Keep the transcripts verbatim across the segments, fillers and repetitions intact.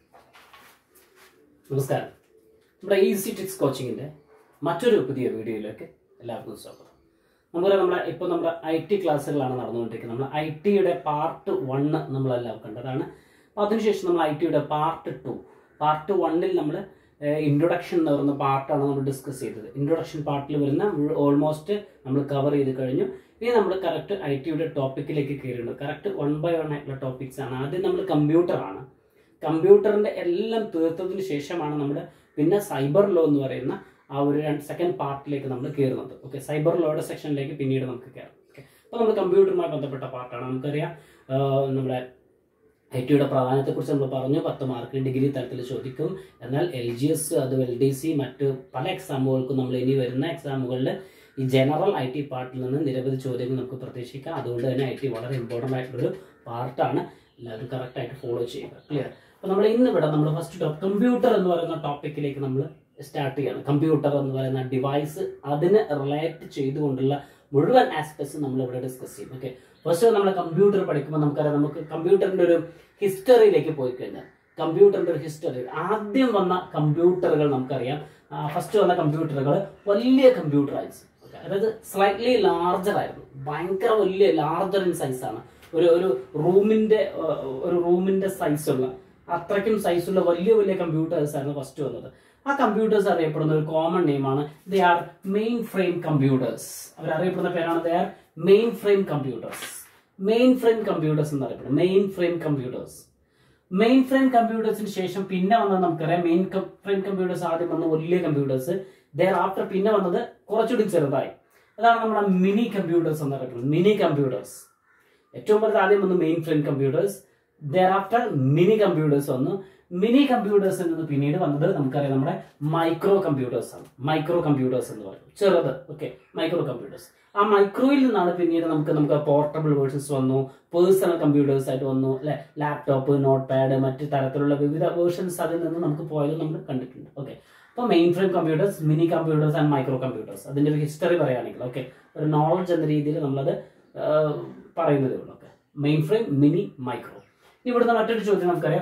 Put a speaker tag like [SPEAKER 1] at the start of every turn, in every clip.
[SPEAKER 1] നമസ്കാരം. നമ്മുടെ ഈസി ടിക്സ് കോച്ചിങ്ങിൻ്റെ മറ്റൊരു പുതിയ വീഡിയോയിലേക്ക് എല്ലാവർക്കും സ്വാഗതം. നമുക്കറിയാം, നമ്മുടെ ഇപ്പോൾ നമ്മുടെ ഐ ടി ക്ലാസ്സുകളാണ് നടന്നുകൊണ്ടിരിക്കുന്നത്. നമ്മൾ ഐ ടിയുടെ പാർട്ട് വണ്ണ് നമ്മളെല്ലാം കണ്ടതാണ്. അപ്പോൾ അതിനുശേഷം നമ്മൾ ഐ ടിയുടെ പാർട്ട് ടു പാർട്ട് വണ്ണിൽ നമ്മൾ ഇൻട്രൊഡക്ഷൻ എന്ന് പറയുന്ന പാർട്ടാണ് നമ്മൾ ഡിസ്കസ് ചെയ്തത്. ഇൻട്രൊഡക്ഷൻ പാർട്ടിൽ വരുന്ന ഓൾമോസ്റ്റ് നമ്മൾ കവർ ചെയ്ത് കഴിഞ്ഞു. ഇനി നമ്മൾ കറക്റ്റ് ഐ ടിയുടെ ടോപ്പിക്കിലേക്ക് കയറിയിട്ടുണ്ട്. കറക്റ്റ് വൺ ബൈ വൺ ആയിട്ടുള്ള ടോപ്പിക്സ് ആണ്. ആദ്യം നമ്മൾ കമ്പ്യൂട്ടറാണ്. കമ്പ്യൂട്ടറിൻ്റെ എല്ലാം തീർത്തതിന് ശേഷമാണ് നമ്മൾ പിന്നെ സൈബർ ലോ എന്ന് പറയുന്ന ആ ഒരു സെക്കൻഡ് പാർട്ടിലേക്ക് നമ്മൾ കയറുന്നത്. ഓക്കെ, സൈബർ ലോയുടെ സെക്ഷനിലേക്ക് പിന്നീട് നമുക്ക് കയറാം. ഓക്കെ, അപ്പോൾ നമ്മൾ കമ്പ്യൂട്ടറുമായി ബന്ധപ്പെട്ട പാർട്ടാണ്. നമുക്കറിയാം, നമ്മുടെ ഐ ടിയുടെ പ്രാധാന്യത്തെക്കുറിച്ച് നമ്മൾ പറഞ്ഞു. പത്ത് മാർക്ക് ഡിഗ്രി തലത്തിൽ ചോദിക്കും. എന്നാൽ എൽ ജി എസ്, അത് എൽ ഡി സി, മറ്റ് പല എക്സാമുകൾക്കും നമ്മൾ ഇനി വരുന്ന എക്സാമുകളിൽ ഈ ജനറൽ ഐ ടി പാർട്ടിൽ നിന്ന് നിരവധി ചോദ്യങ്ങൾ നമുക്ക് പ്രതീക്ഷിക്കാം. അതുകൊണ്ട് തന്നെ ഐ ടി വളരെ ഇമ്പോർട്ടൻ്റ് ആയിട്ടുള്ളൊരു പാർട്ടാണ്. എല്ലാവരും കറക്റ്റായിട്ട് ഫോളോ ചെയ്യുക. ക്ലിയർ? അപ്പോൾ നമ്മൾ ഇന്ന് ഇവിടെ നമ്മൾ ഫസ്റ്റ് ടോപ്പ് കമ്പ്യൂട്ടർ എന്ന് പറയുന്ന ടോപ്പിക്കിലേക്ക് നമ്മൾ സ്റ്റാർട്ട് ചെയ്യണം. കമ്പ്യൂട്ടർ എന്ന് പറയുന്ന ഡിവൈസ്, അതിന് റിലേറ്റ് ചെയ്തുകൊണ്ടുള്ള മുഴുവൻ ആസ്പെക്ട്സ് നമ്മൾ ഇവിടെ ഡിസ്കസ് ചെയ്യും. ഓക്കെ, ഫസ്റ്റ് നമ്മൾ കമ്പ്യൂട്ടർ പഠിക്കുമ്പോൾ നമുക്കറിയാം, നമുക്ക് കമ്പ്യൂട്ടറിൻ്റെ ഒരു ഹിസ്റ്ററിയിലേക്ക് പോയി കഴിഞ്ഞാൽ കമ്പ്യൂട്ടറിൻ്റെ ഒരു ഹിസ്റ്ററി, ആദ്യം വന്ന കമ്പ്യൂട്ടറുകൾ നമുക്കറിയാം. ഫസ്റ്റ് വന്ന കമ്പ്യൂട്ടറുകൾ വലിയ കമ്പ്യൂട്ടറൈസ്, അതായത് സ്ലൈറ്റ്ലി ലാർജർ ആയിരുന്നു. ഭയങ്കര വലിയ ലാർജർ ഇൻ സൈസാണ്. ഒരു ഒരു റൂമിൻ്റെ ഒരു റൂമിൻ്റെ സൈസുള്ള അത്രയ്ക്കും സൈസുള്ള വലിയ വലിയ കമ്പ്യൂട്ടേഴ്സ് ആയിരുന്നു ഫസ്റ്റ് വന്നത്. ആ കമ്പ്യൂട്ടേഴ്സ് അറിയപ്പെടുന്ന ഒരു കോമൺ നെയിമാണ് they are mainframe computers. അവരറിയപ്പെടുന്ന പേരാണ് they are mainframe computers. Mainframe computers എന്നറിയപ്പെടും. Mainframe computers mainframe കമ്പ്യൂട്ടേഴ്സിന് ശേഷം പിന്നെ വന്നത് നമുക്കറിയാം, മെയിൻ ഫ്രെയിം കമ്പ്യൂട്ടേഴ്സ് ആദ്യം വന്ന വലിയ കമ്പ്യൂട്ടേഴ്സ്. ദർ ആഫ്റ്റർ പിന്നെ വന്നത് കുറച്ചുകൂടി ചെറുതായി. അതാണ് നമ്മുടെ മിനി കമ്പ്യൂട്ടേഴ്സ് എന്നറിയപ്പെടുന്നത്. മിനി കമ്പ്യൂട്ടേഴ്സ് ഏറ്റവും വലുത് ആദ്യം വന്നു mainframe computers. Thereafter mini computers വന്നു. മിനി കമ്പ്യൂട്ടേഴ്സിൽ നിന്ന് പിന്നീട് വന്നത് നമുക്കറിയാം നമ്മുടെ മൈക്രോ കമ്പ്യൂട്ടേഴ്സ് ആണ്. മൈക്രോ കമ്പ്യൂട്ടേഴ്സ് എന്ന് പറയും, ചെറുത്. Okay, micro computers. ആ മൈക്രോയിൽ നിന്നാണ് പിന്നീട് നമുക്ക് നമുക്ക് പോർട്ടബിൾ വേർഷൻസ് വന്നു, പേഴ്സണൽ കമ്പ്യൂട്ടേഴ്സ് ആയിട്ട് വന്നു, അല്ലെ, ലാപ്ടോപ്പ്, നോട്ട് പാഡ്, മറ്റു തരത്തിലുള്ള വിവിധ വേർഷൻസ് അതിൽ നിന്ന് നമുക്ക് പോയത് നമ്മൾ കണ്ടിട്ടുണ്ട്. ഓക്കെ, അപ്പോൾ mainframe computers, mini computers and micro computers, അതിൻ്റെ ഒരു ഹിസ്റ്ററി പറയുകയാണെങ്കിൽ ഓക്കെ, ഒരു നോളജ് എന്ന രീതിയിൽ നമ്മളത് പറയുന്നതേ ഉള്ളൂ. Okay, mainframe, mini, micro. ഇവിടുന്ന് മറ്റൊരു ചോദ്യം നമുക്കറിയാം,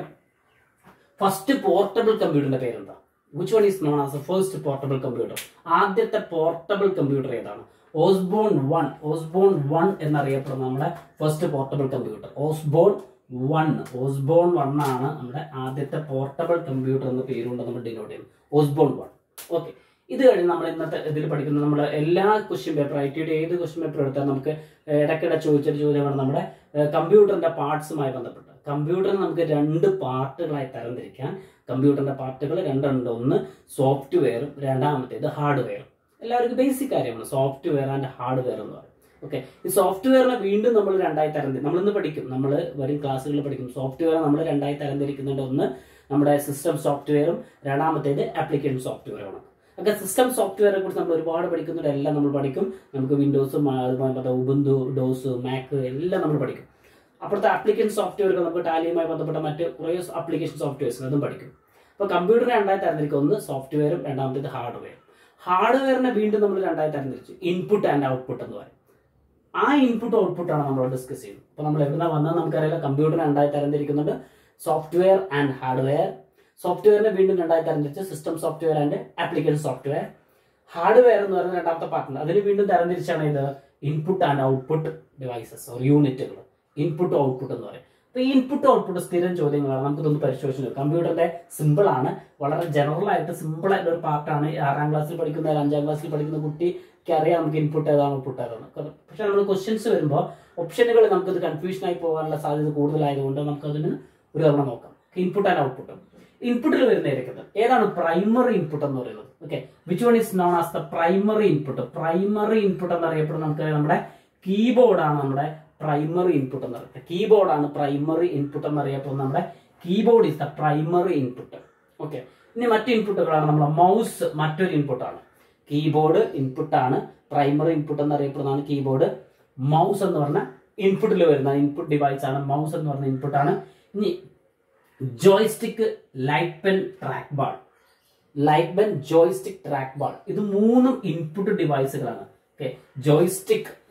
[SPEAKER 1] ഫസ്റ്റ് പോർട്ടബിൾ കമ്പ്യൂട്ടറിന്റെ പേരെന്താ? Which one is known as a first portable computer? ആദ്യത്തെ പോർട്ടബിൾ കമ്പ്യൂട്ടർ ഏതാണ്? Osborne one. ഓസ്ബോൺ വൺ എന്നറിയപ്പെടുന്ന നമ്മുടെ first portable computer Osborne one. Osborne one ആണ് നമ്മുടെ ആദ്യത്തെ പോർട്ടബിൾ കമ്പ്യൂട്ടർ എന്ന പേരുകൊണ്ട് നമ്മൾ ഡിനോട്ട് ചെയ്യുന്നത്. Osborne one. ഓക്കെ, ഇത് കഴിഞ്ഞ് നമ്മൾ ഇന്നത്തെ ഇതിൽ പഠിക്കുന്ന നമ്മൾ എല്ലാ ക്വസ്റ്റ്യൻ പേപ്പർ, ഐ ടിയുടെ ഏത് ക്വസ്റ്റ്യൻ പേപ്പർ എടുത്താൽ നമുക്ക് ഇടയ്ക്കിടെ ചോദിച്ചൊരു ചോദ്യമാണ് നമ്മുടെ കമ്പ്യൂട്ടറിന്റെ പാർട്സുമായി ബന്ധപ്പെട്ട്. കമ്പ്യൂട്ടറിന് നമുക്ക് രണ്ട് പാർട്ടുകളായി തരംതിരിക്കാൻ. കമ്പ്യൂട്ടറിന്റെ പാർട്ടുകൾ രണ്ടുണ്ട്. ഒന്ന് സോഫ്റ്റ്വെയറും രണ്ടാമത്തേത് ഹാർഡ്വെയറും. എല്ലാവർക്കും ബേസിക് കാര്യമാണ് സോഫ്റ്റ്വെയർ ആൻഡ് ഹാർഡ്വെയർ എന്ന് പറയും. ഓക്കെ, ഈ സോഫ്റ്റ്വെയറിനെ വീണ്ടും നമ്മൾ രണ്ടായി തരംതിരിക്കും. നമ്മളിന്ന് പഠിക്കും, നമ്മൾ വരും ക്ലാസ്സുകളിൽ പഠിക്കും. സോഫ്റ്റ്വെയർ നമ്മൾ രണ്ടായി തരംതിരിക്കുന്നുണ്ട്. ഒന്ന് നമ്മുടെ സിസ്റ്റം സോഫ്റ്റ്വെയറും രണ്ടാമത്തേത് ആപ്ലിക്കേഷൻ സോഫ്റ്റ്വെയറുമാണ്. ഒക്കെ സിസ്റ്റം സോഫ്റ്റ്വെയറെ കുറിച്ച് നമ്മൾ ഒരുപാട് പഠിക്കുന്നുണ്ട്. എല്ലാം നമ്മൾ പഠിക്കും. നമുക്ക് വിൻഡോസും അതുപോലെ ഉബുണ്ടു, ഡോസ്, മാക്ക് എല്ലാം നമ്മൾ പഠിക്കും. അപ്പോഴത്തെ ആപ്ലിക്കേഷൻ സോഫ്റ്റ്വെയറുകൾ നമുക്ക് ടാലിയുമായി ബന്ധപ്പെട്ട മറ്റ് കുറേ ആപ്ലിക്കേഷൻ സോഫ്റ്റ്വെയർസ് അതും പഠിക്കും. അപ്പോൾ കമ്പ്യൂട്ടറിനെ രണ്ടായി തരംതിരിക്കും. ഒന്ന് സോഫ്റ്റ്വെയറും രണ്ടാമത്തേത് ഹാർഡ്വെയർ. ഹാർഡ്വെയറിനെ വീണ്ടും നമ്മൾ രണ്ടായി തരംതിരിച്ചു. ഇൻപുട്ട് ആൻഡ് ഔട്ട്പുട്ട് എന്ന് പറയും. ആ ഇൻപുട്ട് ഔട്ട്പുട്ടാണ് നമ്മൾ ഡിസ്കസ് ചെയ്യുന്നത്. അപ്പോൾ നമ്മൾ എവിടുന്ന വന്നാൽ നമുക്കറിയാം, കമ്പ്യൂട്ടറിനെ രണ്ടായി തരംതിരിക്കുന്നുണ്ട്, സോഫ്റ്റ്വെയർ ആൻഡ് ഹാർഡ്വെയർ. സോഫ്റ്റ്വെയറിനെ വീണ്ടും രണ്ടായി തരംതിരിച്ച് system software and application software. Hardware എന്ന് പറയുന്ന രണ്ടാമത്തെ പാർട്ടുണ്ട്. അതിന് വീണ്ടും തരംതിരിച്ചാണ് ഇത് input and output devices or യൂണിറ്റുകൾ. ഇൻപുട്ട് ഔട്ട്പുട്ട് എന്ന് പറയും. അപ്പോൾ ഈ ഇൻപുട്ട് ഔട്ട്പുട്ട് സ്ഥിരം ചോദ്യങ്ങളാണ്. നമുക്കിതൊന്ന് പരിശോധിച്ചു നോക്കാം. കമ്പ്യൂട്ടറിന്റെ സിമ്പിൾ ആണ്, വളരെ ജനറൽ ആയിട്ട് സിമ്പിൾ ആയിട്ടുള്ള ഒരു പാർട്ടാണ്. ആറാം ക്ലാസ്സിൽ പഠിക്കുന്ന അഞ്ചാം ക്ലാസ്സിൽ പഠിക്കുന്ന കുട്ടിക്ക് അറിയാം നമുക്ക് ഇൻപുട്ട് ഏതാണ് ഔട്ട്പുട്ട് ഏതാണ്. പക്ഷെ നമ്മൾ ക്വസ്റ്റ്യൻസ് വരുമ്പോൾ ഓപ്ഷനുകൾ നമുക്കിത് കൺഫ്യൂഷനായി പോകാനുള്ള സാധ്യത കൂടുതലായതുകൊണ്ട് നമുക്കതിന് ഒരു തവണ നോക്കാം. Input and output. ഇൻപുട്ടിൽ വരുന്നതായിരിക്കുന്നത് ഏതാണ്? പ്രൈമറി ഇൻപുട്ട് എന്ന് പറയുന്നത്. Okay, which one is known as the primary input? Primary input എന്നറിയപ്പെടുന്ന നമുക്ക് നമ്മുടെ കീബോർഡാണ് നമ്മുടെ പ്രൈമറി ഇൻപുട്ട് എന്ന് പറയുന്നത്. കീബോർഡാണ് പ്രൈമറി ഇൻപുട്ട് എന്നറിയപ്പെടുന്നത്. നമ്മുടെ keyboard is the primary input. Okay, ഇനി മറ്റു ഇൻപുട്ടുകളാണ് നമ്മുടെ മൗസ്. മറ്റൊരു ഇൻപുട്ടാണ്. കീബോർഡ് ഇൻപുട്ടാണ്. പ്രൈമറി ഇൻപുട്ട് എന്നറിയപ്പെടുന്നതാണ് കീബോർഡ്. മൗസ് എന്ന് പറഞ്ഞ ഇൻപുട്ടിൽ വരുന്ന ഇൻപുട്ട് ഡിവൈസ് ആണ് മൗസ് എന്ന് പറഞ്ഞ ഇൻപുട്ടാണ്. ഇനി joystick, light pen, trackball. Light pen, joystick, trackball, ഇത് മൂന്നും ഇൻപുട്ട് ഡിവൈസുകളാണ്. ഓക്കെ, ജോയ്സ്റ്റിക്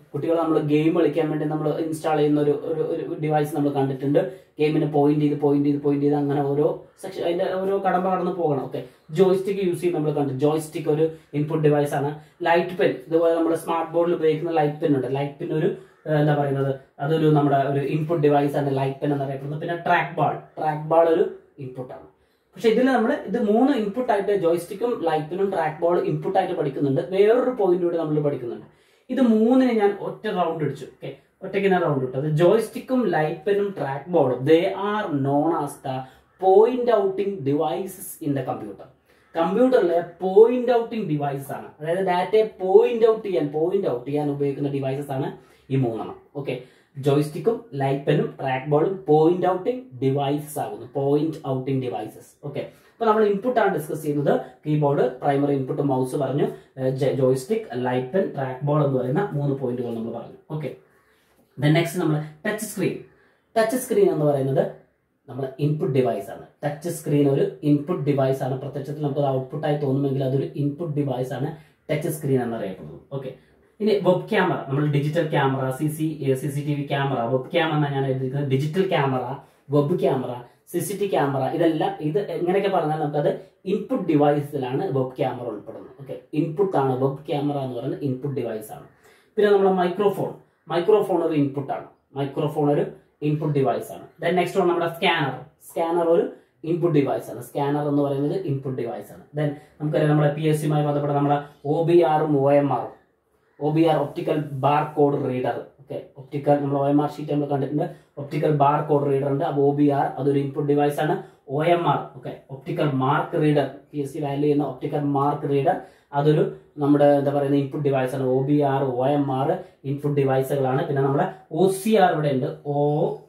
[SPEAKER 1] കുട്ടികൾ നമ്മൾ ഗെയിം കളിക്കാൻ വേണ്ടി നമ്മൾ ഇൻസ്റ്റാൾ ചെയ്യുന്ന ഒരു ഒരു ഡിവൈസ് നമ്മൾ കണ്ടിട്ടുണ്ട്. ഗെയിമിനെ പോയിന്റ് ചെയ്ത് പോയിന്റ് ചെയ്ത് പോയിന്റ് ചെയ്ത് അങ്ങനെ ഓരോ സെക്ഷൻ അതിന്റെ ഓരോ കടമ്പ കടന്ന് പോകണം. ഓക്കെ, ജോയ്സ്റ്റിക്ക് യൂസ് ചെയ്ത് നമ്മൾ കണ്ടു. ജോയ്സ്റ്റിക്ക് ഒരു ഇൻപുട്ട് ഡിവൈസ് ആണ്. ലൈറ്റ് പെൻ, ഇതുപോലെ നമ്മുടെ സ്മാർട്ട് ബോർഡിൽ ഉപയോഗിക്കുന്ന ലൈറ്റ് പെൻ ഉണ്ട്. ലൈറ്റ് പെൻ ഒരു എന്താ പറയുന്നത്, അതൊരു നമ്മുടെ ഒരു ഇൻപുട്ട് ഡിവൈസ് ആണ് ലൈറ്റ് പെൻ എന്നറിയപ്പെടുന്നത്. പിന്നെ ട്രാക്ക് ബാൾ, ട്രാക്ക് ബാൾ ഒരു ഇൻപുട്ട് ആണ്. പക്ഷെ ഇതിൽ നമ്മൾ ഇത് മൂന്ന് ഇൻപുട്ട് ആയിട്ട് ജോയ്സ്റ്റിക്കും ലൈറ്റ് പെനും ട്രാക്ക് ബോൾ ഇൻപുട്ട് ആയിട്ട് പഠിക്കുന്നുണ്ട്. വേറൊരു പോയിന്റ് കൂടി നമ്മൾ പഠിക്കുന്നുണ്ട്. ഇത് മൂന്നിന് ഞാൻ ഒറ്റ റൗണ്ട് അടിച്ചു. ഓക്കെ, ഒറ്റയ്ക്ക് ഞാൻ റൗണ്ട് ഇട്ടത് ജോയ്സ്റ്റിക്കും ലൈറ്റ് പെനും ട്രാക്ക് ബോർഡും they are known as the point outing devices in the computer. കമ്പ്യൂട്ടറിലെ പോയിന്റ് ഔട്ടിംഗ് ഡിവൈസസ് ആണ്, അതായത് ഡാറ്റയെ പോയിന്റ് ഔട്ട് ചെയ്യാൻ പോയിന്റ് ഔട്ട് ചെയ്യാൻ ഉപയോഗിക്കുന്ന ഡിവൈസസ് ആണ് ഈ മൂന്നെണ്ണം. ഓക്കെ, ജോയ്സ്റ്റിക്കും ലൈറ്റ് പെനും ട്രാക്ക് ബോർഡും പോയിന്റ് ഔട്ടിംഗ് ഡിവൈസസ് ആകുന്നു. Point outing devices. ഓക്കെ, അപ്പൊ നമ്മൾ ഇൻപുട്ട് ആണ് ഡിസ്കസ് ചെയ്യുന്നത്. കീബോർഡ്, പ്രൈമറി ഇൻപുട്ട്, മൗസ് പറഞ്ഞു, joystick, light pen, trackball എന്ന് പറയുന്ന മൂന്ന് പോയിന്റുകൾ നമ്മൾ പറഞ്ഞു. ഓക്കെ, നെക്സ്റ്റ് നമ്മൾ ടച്ച് സ്ക്രീൻ. ടച്ച് സ്ക്രീൻ എന്ന് പറയുന്നത് നമ്മുടെ ഇൻപുട്ട് ഡിവൈസ് ആണ്. ടച്ച് സ്ക്രീൻ ഒരു ഇൻപുട്ട് ഡിവൈസ് ആണ്. പ്രത്യക്ഷത്തിൽ നമുക്ക് ഔട്ട്പുട്ടായി തോന്നുമെങ്കിൽ അതൊരു ഇൻപുട്ട് ഡിവൈസ് ആണ് ടച്ച് സ്ക്രീൻ എന്നറിയപ്പെടുന്നത്. ഓക്കെ, ഇനി വെബ് ക്യാമറ, നമ്മൾ digital camera, C C C C T V camera, web camera എന്നാണ് ഞാൻ എഴുതിയിരിക്കുന്നത്. Digital camera, web camera, C C T camera, ഇതെല്ലാം ഇത് എങ്ങനെയൊക്കെ പറഞ്ഞാൽ നമുക്കത് ഇൻപുട്ട് ഡിവൈസിലാണ് വെബ് ക്യാമറ ഉൾപ്പെടുന്നത്. ഓക്കെ, ഇൻപുട്ട് ആണ് വെബ് ക്യാമറ എന്ന് പറയുന്നത് ഇൻപുട്ട് ഡിവൈസ് ആണ്. പിന്നെ നമ്മുടെ മൈക്രോഫോൺ, മൈക്രോഫോൺ ഒരു ഇൻപുട്ട് ആണ്. മൈക്രോഫോൺ ഒരു ഇൻപുട്ട് ഡിവൈസ് ആണ്. ദെൻ നെക്സ്റ്റ് വൺ നമ്മുടെ സ്കാനർ. സ്കാനർ ഒരു ഇൻപുട്ട് ഡിവൈസ് ആണ്. സ്കാനർ എന്ന് പറയുന്നത് ഇൻപുട്ട് ഡിവൈസ് ആണ്. ദെൻ നമുക്കറിയാം നമ്മുടെ പി എസ് സിയുമായി ബന്ധപ്പെട്ട നമ്മുടെ ഒ ബി ആറും ഒ എം ആറും. O B R optical barcode reader. Okay, optical നമ്മൾ ഒ എം ആർ ഷീറ്റ് നമ്മൾ കണ്ടിട്ടുണ്ട്. ഒപ്റ്റിക്കൽ ബാർ കോഡ് റീഡർ ഉണ്ട്. അപ്പോൾ ഒ ബി ആർ അതൊരു ഇൻപുട്ട് ഡിവൈസ് ആണ്. O M R okay, optical mark reader, P S C value ചെയ്യുന്ന optical mark reader, അതൊരു നമ്മുടെ എന്താ പറയുന്ന ഇൻപുട്ട് ഡിവൈസ് ആണ്. O B R O M R input ഡിവൈസുകളാണ്. പിന്നെ നമ്മുടെ ഒ സി ആർ ഇവിടെ ഉണ്ട്. O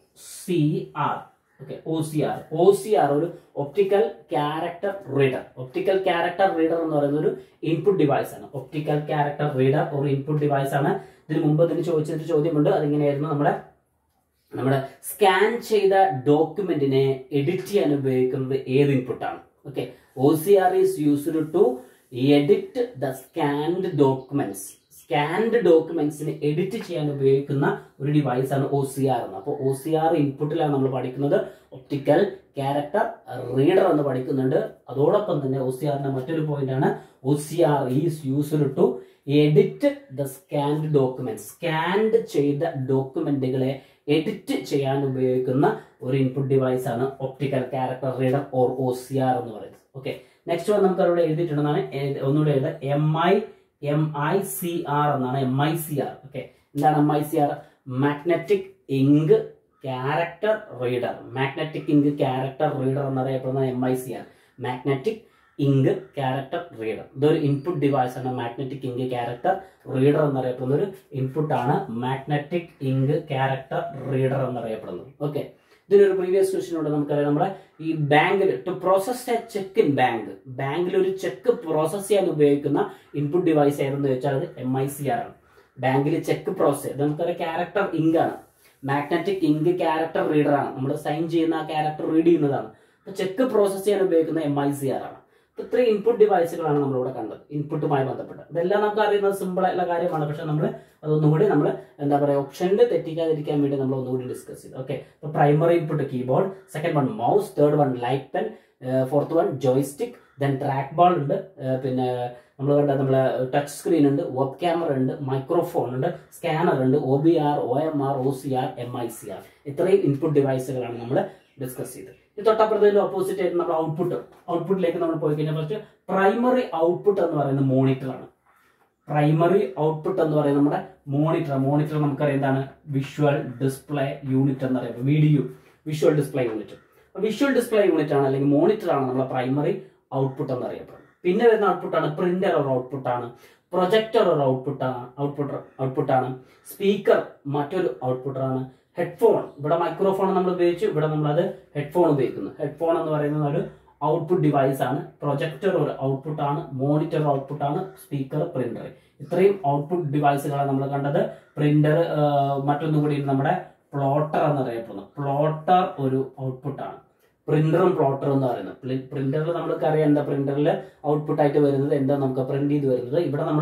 [SPEAKER 1] C R okay, O C R O C R ഒരു optical character reader. Optical character reader എന്ന് പറയുന്ന ഒരു ഇൻപുട്ട് ഡിവൈസ് ആണ്. ഒപ്റ്റിക്കൽ ക്യാരക്ടർ റീഡർ ഒരു ഇൻപുട്ട് ഡിവൈസ് ആണ്. ഇതിന് മുമ്പ് ഇതിന് ചോദിച്ചൊരു ചോദ്യമുണ്ട്. അതിങ്ങനെയായിരുന്നു, നമ്മുടെ നമ്മുടെ സ്കാൻ ചെയ്ത ഡോക്യുമെന്റിനെ എഡിറ്റ് ചെയ്യാൻ ഉപയോഗിക്കുന്നത് ഏത് ഇൻപുട്ടാണ്? Okay, O C R is used to edit the scanned documents. Scanned ഡോക്യുമെന്റ്സിനെ എഡിറ്റ് ചെയ്യാൻ ഉപയോഗിക്കുന്ന ഒരു ഡിവൈസ് ആണ് ഒ സി ആർ എന്ന്. അപ്പോൾ ഒ സി ആർ ഇൻപുട്ടിലാണ് നമ്മൾ പഠിക്കുന്നത്. ഒപ്റ്റിക്കൽ ക്യാരക്ടർ റീഡർ എന്ന് പഠിക്കുന്നുണ്ട്. അതോടൊപ്പം തന്നെ ഒ സി ആറിന്റെ മറ്റൊരു പോയിന്റ് ആണ് O C R is used to edit the scanned document. Scanned ചെയ്ത ഡോക്യുമെന്റുകളെ എഡിറ്റ് ചെയ്യാൻ ഉപയോഗിക്കുന്ന ഒരു ഇൻപുട്ട് ഡിവൈസ് ആണ് optical character reader or O C R എന്ന് പറയുന്നത്. ഓക്കെ, നെക്സ്റ്റ് വൺ നമുക്ക് അവിടെ എഴുതിയിട്ടുണ്ടെന്നാണ്, ഒന്നുകൂടെ എഴുതാം. M I M I C R എന്നാണ്. M I C R okay, എന്താണ് M I C R? Magnetic ink character reader. Magnetic ink character reader എന്നറിയപ്പെടുന്ന M I C R, magnetic ink character reader. ഇതൊരു input device ആണ്. Magnetic ink character reader എന്നറിയപ്പെടുന്ന ഒരു input ആണ് magnetic ink character reader എന്നറിയപ്പെടുന്നത്. Okay, ഇതിനൊരു previous ക്വസ്റ്റ്യനോട് നമുക്കറിയാം, നമ്മുടെ ഈ ബാങ്കിൽ to process a cheque in bank, ബാങ്കിൽ ഒരു ചെക്ക് പ്രോസസ് ചെയ്യാൻ ഉപയോഗിക്കുന്ന ഇൻപുട്ട് ഡിവൈസ് ഏതെന്ന് ചോദിച്ചാൽ അത് എം ഐ സി ആർ ആണ്. ബാങ്കിൽ ചെക്ക് പ്രോസസ്, ഇത് നമുക്കറിയാം ക്യാരക്ടർ ഇങ്ക് ആണ്. മാഗ്നറ്റിക് ഇങ്ക് ക്യാരക്ടർ റീഡർ ആണ്. നമ്മൾ സൈൻ ചെയ്യുന്ന ആ ക്യാരക്ടർ റീഡ് ചെയ്യുന്നതാണ്. അപ്പൊ ചെക്ക് പ്രോസസ് ചെയ്യാൻ ഉപയോഗിക്കുന്ന എം ഐ സി ആർ ആണ്. ഇത്രയും ഇൻപുട്ട് ഡിവൈസുകളാണ് നമ്മളിവിടെ കണ്ടത് ഇൻപുട്ടുമായി ബന്ധപ്പെട്ട്. ഇതെല്ലാം നമുക്ക് അറിയുന്നത് സിമ്പിൾ ആയിട്ടുള്ള കാര്യമാണ്. പക്ഷെ നമ്മൾ അതൊന്നും കൂടി നമ്മൾ എന്താ പറയുക ഓപ്ഷനിൽ തെറ്റിക്കാതിരിക്കാൻ വേണ്ടി നമ്മൾ ഒന്നുകൂടി ഡിസ്കസ് ചെയ്തു. ഓക്കെ, അപ്പോൾ primary input keyboard, second one mouse, third one light pen, fourth one joystick, then trackball ഉണ്ട്, പിന്നെ നമ്മൾ കണ്ട നമ്മളെ ടച്ച് സ്ക്രീൻ ഉണ്ട്, വെബ് ക്യാമറ ഉണ്ട്, മൈക്രോഫോൺ ഉണ്ട്, സ്കാനർ ഉണ്ട്, O B R O M R O C R M I C R. ഇത്രയും ഇൻപുട്ട് ഡിവൈസുകളാണ് നമ്മൾ ഡിസ്കസ് ചെയ്തത്. ഇത് തൊട്ടപ്പുറത്തേലും ഓപ്പോസിറ്റ് ആയിട്ട് നമ്മൾ ഔട്ട്പുട്ട് ഔട്ട്പുട്ടിലേക്ക് നമ്മൾ പോയി കഴിഞ്ഞാൽ ഫസ്റ്റ് പ്രൈമറി ഔട്ട്പുട്ട് എന്ന് പറയുന്നത് മോണിറ്റർ ആണ്. പ്രൈമറി ഔട്ട്പുട്ട് എന്ന് പറയുന്നത് നമ്മുടെ മോണിറ്റർ. മോണിറ്റർ നമുക്കറിയാം എന്താണ്? വിഷ്വൽ ഡിസ്പ്ലേ യൂണിറ്റ് എന്നറിയാം. Video visual display unit. Visual display unit ആണ് അല്ലെങ്കിൽ മോണിറ്റർ ആണ് നമ്മളെ പ്രൈമറി ഔട്ട്പുട്ട് എന്നറിയപ്പെടുന്നത്. പിന്നെ വരുന്ന ഔട്ട്പുട്ടാണ് പ്രിന്റർ ഒരു ഔട്ട്പുട്ടാണ്, പ്രൊജക്ടർ ഒരു ഔട്ട്പുട്ടാണ് ഔട്ട്പുട്ട് ഔട്ട്പുട്ടാണ് സ്പീക്കർ മറ്റൊരു ഔട്ട്പുട്ടാണ്, ഹെഡ്ഫോൺ, ഇവിടെ മൈക്രോഫോൺ നമ്മൾ ഉപയോഗിച്ചു, ഇവിടെ നമ്മളത് ഹെഡ്ഫോൺ ഉപയോഗിക്കുന്നു. ഹെഡ്ഫോൺ എന്ന് പറയുന്നത് ഒരു ഔട്ട്പുട്ട് ഡിവൈസ് ആണ്. പ്രൊജക്ടർ ഒരു ഔട്ട്പുട്ട് ആണ്, മോണിറ്റർ ഔട്ട്പുട്ട് ആണ്, സ്പീക്കർ, പ്രിന്റർ. ഇത്രയും ഔട്ട്പുട്ട് ഡിവൈസുകളാണ് നമ്മൾ കണ്ടത്. പ്രിന്റർ മറ്റൊന്നും കൂടി നമ്മുടെ പ്ലോട്ടർ എന്നറിയപ്പെടുന്നു. പ്ലോട്ടർ ഒരു ഔട്ട്പുട്ട് ആണ്. പ്രിന്ററും പ്ലോട്ടറും എന്ന് പറയുന്നത്. പ്രിന്ററിൽ നമ്മൾക്ക് അറിയാം എന്താ പ്രിന്ററിൽ ഔട്ട്പുട്ട് ആയിട്ട് വരുന്നത് എന്താ നമുക്ക് പ്രിന്റ് ചെയ്ത് വരുന്നത്. ഇവിടെ നമ്മൾ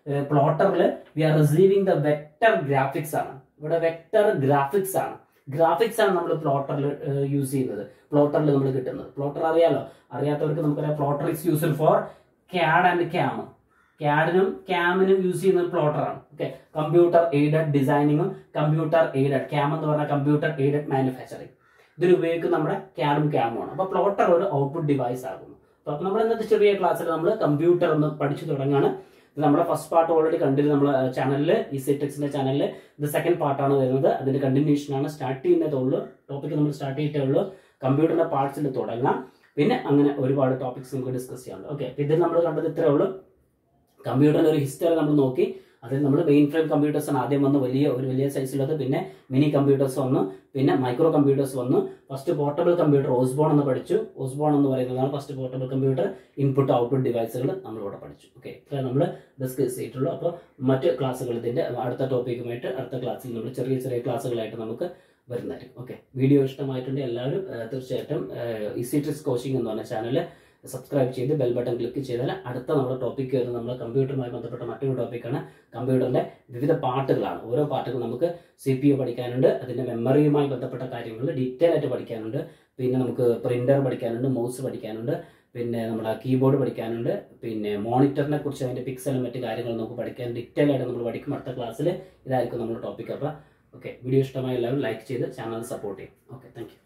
[SPEAKER 1] പ്ലോട്ടറിൽ we are receiving the vector graphics ആണ്. ഇവിടെ വെക്ടർ ഗ്രാഫിക്സ് ആണ് ഗ്രാഫിക്സ് ആണ് നമ്മൾ പ്ലോട്ടറിൽ യൂസ് ചെയ്യുന്നത്. പ്ലോട്ടറിൽ നമ്മൾ കിട്ടുന്നത് പ്ലോട്ടർ അറിയാലോ, അറിയാത്തവർക്ക് നമുക്കറിയാം plotter is used for CAD and CAM. ക്യാഡിനും ക്യാമിനും യൂസ് ചെയ്യുന്നത് പ്ലോട്ടറാണ്. ഓക്കെ, കമ്പ്യൂട്ടർ എയ്ഡഡ് ഡിസൈനിങ്ങും കമ്പ്യൂട്ടർ എയ്ഡഡ് ക്യാം എന്ന് പറഞ്ഞാൽ കമ്പ്യൂട്ടർ എയ്ഡഡ് മാനുഫാക്ചറിങ് ഇതിന് ഉപയോഗിക്കുന്ന നമ്മുടെ ക്യാഡും ക്യാമും ആണ്. അപ്പൊ പ്ലോട്ടർ ഒരു ഔട്ട്പുട്ട് ഡിവൈസ് ആകുന്നു. അപ്പൊ നമ്മൾ ഇന്നത്തെ ചെറിയ ക്ലാസ്സിൽ നമ്മൾ കമ്പ്യൂട്ടർ ഒന്ന് പഠിച്ചു തുടങ്ങാണ്. നമ്മുടെ ഫസ്റ്റ് പാർട്ട് ഓൾറെഡി കണ്ടിരുന്നു നമ്മുടെ ചാനലിൽ, ഈസി ടെക്സിന്റെ ചാനലിൽ. ഇത് സെക്കൻഡ് പാർട്ടാണ് വരുന്നത്. അതിന്റെ കണ്ടിന്യൂഷൻ ആണ്. സ്റ്റാർട്ട് ചെയ്യുന്നതേ ഉള്ളൂ, ടോപ്പിക് നമ്മൾ സ്റ്റാർട്ട് ചെയ്തിട്ടേ ഉള്ളൂ. കമ്പ്യൂട്ടറിന്റെ പാർട്സിൽ തുടങ്ങാം, പിന്നെ അങ്ങനെ ഒരുപാട് ടോപ്പിക്സ് നമുക്ക് ഡിസ്കസ് ചെയ്യാനുണ്ട്. ഓക്കെ, ഇതിൽ നമ്മൾ കണ്ടത് ഇത്രേ ഉള്ളൂ. കമ്പ്യൂട്ടറിന്റെ ഒരു ഹിസ്റ്ററി നമ്മൾ നോക്കി. അതിൽ നമ്മൾ മെയിൻ ഫ്രെയിം കമ്പ്യൂട്ടേഴ്സ് ആണ് ആദ്യം വന്നു, വലിയ ഒരു വലിയ സൈസിലുള്ളത്. പിന്നെ മിനി കമ്പ്യൂട്ടേഴ്സ് വന്നു, പിന്നെ മൈക്രോ കമ്പ്യൂട്ടേഴ്സ് വന്നു. ഫസ്റ്റ് പോർട്ടബിൾ കമ്പ്യൂട്ടർ ഓസ്ബോൺ എന്ന് പഠിച്ചു. ഓസ്ബോൺ എന്ന് പറയുന്നതാണ് first portable computer. Input output ഡിവൈസുകൾ നമ്മളിവിടെ പഠിച്ചു. ഓക്കെ, ഇത്ര നമ്മൾ ഡിസ്കസ് ചെയ്തിട്ടുള്ളൂ. അപ്പോൾ മറ്റ് ക്ലാസ്സുകൾ ഇതിന്റെ അടുത്ത ടോപ്പിക്കുമായിട്ട് അടുത്ത ക്ലാസ്സിൽ നമ്മൾ ചെറിയ ചെറിയ ക്ലാസ്സുകളായിട്ട് നമുക്ക് വരുന്നതായിരിക്കും. ഓക്കെ, വീഡിയോ ഇഷ്ടമായിട്ടുണ്ടെങ്കിൽ എല്ലാവരും തീർച്ചയായിട്ടും ഈസി ട്രിക്സ് കോച്ചിങ് എന്ന് പറഞ്ഞ ചാനൽ സബ്സ്ക്രൈബ് ചെയ്ത് ബെൽ ബട്ടൺ ക്ലിക്ക് ചെയ്താൽ അടുത്ത നമ്മുടെ ടോപ്പിക്ക് വരുന്നത് നമ്മൾ കമ്പ്യൂട്ടറുമായി ബന്ധപ്പെട്ട മറ്റൊരു ടോപ്പിക്കാണ്. കമ്പ്യൂട്ടറിന്റെ വിവിധ പാർട്ടുകളാണ്. ഓരോ പാർട്ടുകൾ നമുക്ക് സി പി യു പഠിക്കാനുണ്ട്, അതിന്റെ മെമ്മറിയുമായി ബന്ധപ്പെട്ട കാര്യങ്ങൾ ഡീറ്റെയിൽ ആയിട്ട് പഠിക്കാനുണ്ട്. പിന്നെ നമുക്ക് പ്രിന്റർ പഠിക്കാനുണ്ട്, മൗസ് പഠിക്കാനുണ്ട്, പിന്നെ നമ്മുടെ കീബോർഡ് പഠിക്കാനുണ്ട്, പിന്നെ മോണിറ്ററിനെ കുറിച്ച് അതിന്റെ പിക്സലും മറ്റു കാര്യങ്ങൾ നമുക്ക് പഠിക്കാൻ ഡീറ്റെയിൽ ആയിട്ട് നമ്മൾ പഠിക്കും. അടുത്ത ക്ലാസ്സിൽ ഇതായിരിക്കും നമ്മുടെ ടോപ്പിക്. അപ്പോൾ ഓക്കെ, വീഡിയോ ഇഷ്ടമായ എല്ലാവരും ലൈക്ക് ചെയ്ത് ചാനൽ സപ്പോർട്ട് ചെയ്യും. Okay, thank U.